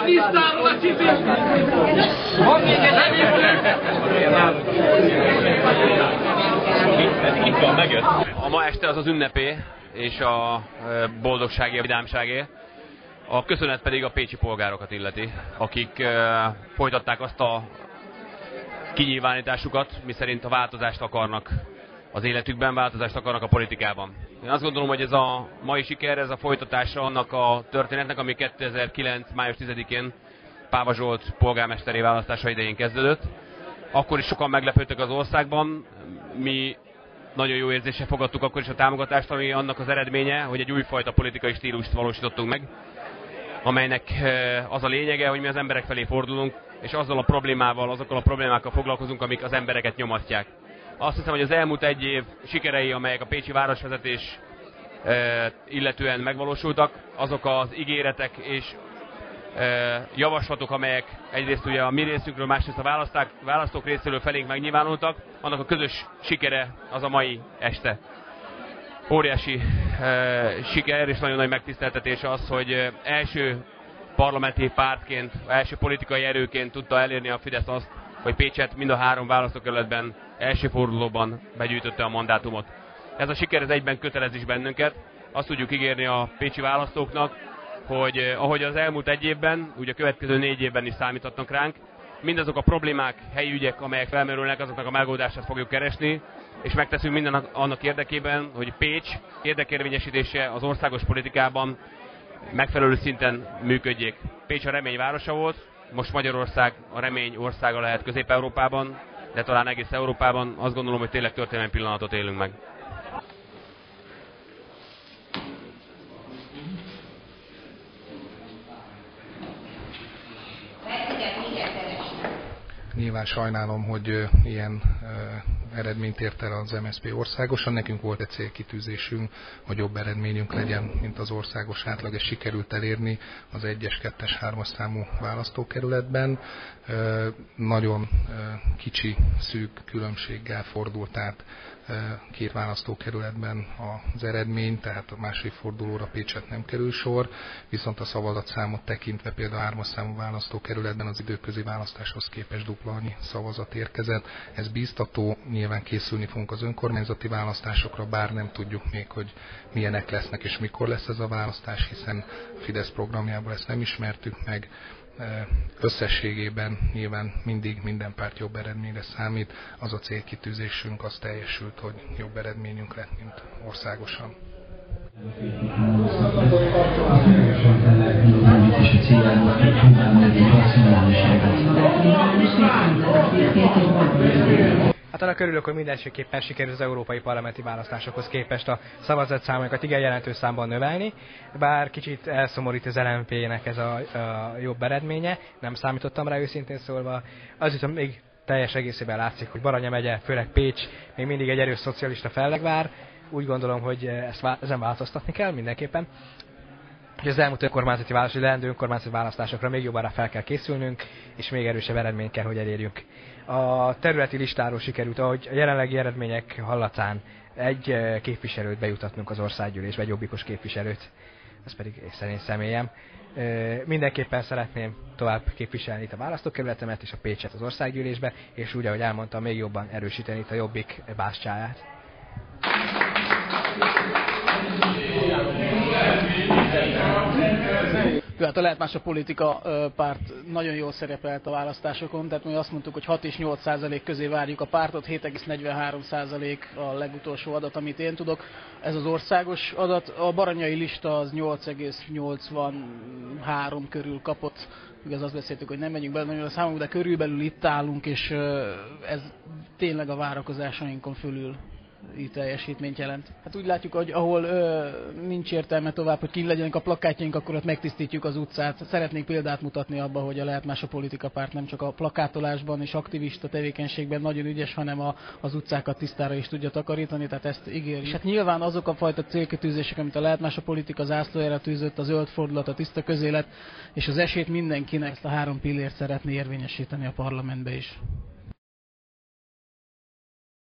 a tisztáról a csipit! Itt van, megjött. A ma este az az ünnepé, és a boldogságé, a vidámságé. A köszönet pedig a pécsi polgárokat illeti, akik folytatták azt a kinyilvánításukat, miszerint a változást akarnak az életükben, változást akarnak a politikában. Én azt gondolom, hogy ez a mai siker, ez a folytatása annak a történetnek, ami 2009. május 10-én Páva Zsolt polgármesteri választása idején kezdődött. Akkor is sokan meglepődtek az országban, mi nagyon jó érzéssel fogadtuk akkor is a támogatást, ami annak az eredménye, hogy egy újfajta politikai stílust valósítottunk meg, amelynek az a lényege, hogy mi az emberek felé fordulunk, és azzal a problémával, azokkal a problémákkal foglalkozunk, amik az embereket nyomatják. Azt hiszem, hogy az elmúlt egy év sikerei, amelyek a pécsi városvezetés illetően megvalósultak, azok az ígéretek és javaslatok, amelyek egyrészt ugye a mi részünkről, másrészt a választók részéről felénk megnyilvánultak, annak a közös sikere az a mai este. Óriási siker és nagyon nagy megtiszteltetés az, hogy első parlamenti pártként, első politikai erőként tudta elérni a Fidesz azt, hogy Pécset mind a 3 választókerületben első fordulóban begyűjtötte a mandátumot. Ez a siker ez egyben kötelez is bennünket. Azt tudjuk ígérni a pécsi választóknak, hogy ahogy az elmúlt egy évben, ugye a következő 4 évben is számíthatnak ránk, mindazok a problémák, helyi ügyek, amelyek felmerülnek, azoknak a megoldását fogjuk keresni, és megteszünk minden annak érdekében, hogy Pécs érdekérvényesítése az országos politikában megfelelő szinten működjék. Pécs a remény városa volt, most Magyarország a remény országa lehet Közép-Európában, de talán egész Európában. Azt gondolom, hogy tényleg történelmi pillanatot élünk meg. Nyilván sajnálom, hogy ilyen eredményt ért el az MSZP országosan. Nekünk volt egy célkitűzésünk, hogy jobb eredményünk legyen, mint az országos átlag. Ez sikerült elérni az 1-es, 2-es, 3-as számú választókerületben. Nagyon kicsi, szűk különbséggel fordult át 2 választókerületben az eredmény, tehát a második fordulóra Pécset nem kerül sor, viszont a szavazatszámot tekintve például a 3-as számú választókerületben az időközi választáshoz képest dupla annyi szavazat érkezett. Ez bíztató, nyilván készülni fogunk az önkormányzati választásokra, bár nem tudjuk még, hogy milyenek lesznek és mikor lesz ez a választás, hiszen a Fidesz programjából ezt nem ismertük meg. Összességében nyilván mindig minden párt jobb eredményre számít, az a célkitűzésünk, az teljesült, hogy jobb eredményünk lett, mint országosan. Hát annak örülök, hogy mindenképpen sikerül az európai parlamenti választásokhoz képest a szavazatszámokat igen jelentős számban növelni, bár kicsit elszomorít az LMP-nek ez a jobb eredménye, nem számítottam rá őszintén szólva. Az viszont még teljes egészében látszik, hogy Baranya megye, főleg Pécs még mindig egy erős szocialista fellegvár. Úgy gondolom, hogy ezen változtatni kell mindenképpen. hogy az elmúlt önkormányzati leendő önkormányzati választásokra még jobban fel kell készülnünk, és még erősebb eredményt kell, hogy elérjünk. A területi listáról sikerült, ahogy a jelenlegi eredmények hallatán egy képviselőt bejutatnunk az országgyűlésbe, egy jobbikos képviselőt, ez pedig szerint személyem. Mindenképpen szeretném tovább képviselni itt a választókerületemet és a Pécset az országgyűlésbe, és úgy, ahogy elmondtam, még jobban erősíteni itt a Jobbik bástyáját. Hát a Lehet Más a Politika párt nagyon jól szerepelt a választásokon, tehát mi azt mondtuk, hogy 6 és 8% közé várjuk a pártot, 7,43% a legutolsó adat, amit én tudok. Ez az országos adat, a baranyai lista az 8,83 körül kapott, igaz, azt beszéltük, hogy nem megyünk bele nagyon a számunk, de körülbelül itt állunk, és ez tényleg a várakozásainkon fölül teljesítményt jelent. Hát úgy látjuk, hogy ahol nincs értelme tovább, hogy kint legyenek a plakátjaink, akkor ott megtisztítjuk az utcát. Szeretnénk példát mutatni abba, hogy a Lehet Más a Politika párt nem csak a plakátolásban és aktivista tevékenységben nagyon ügyes, hanem az utcákat tisztára is tudja takarítani, tehát ezt ígérjük. És hát nyilván azok a fajta célkitűzések, amit a Lehet Más a Politika zászlójára tűzött, a zöld fordulat, a tiszta közélet, és az esélyt mindenkinek, ezt a 3 pillért szeretné érvényesíteni a parlamentbe is.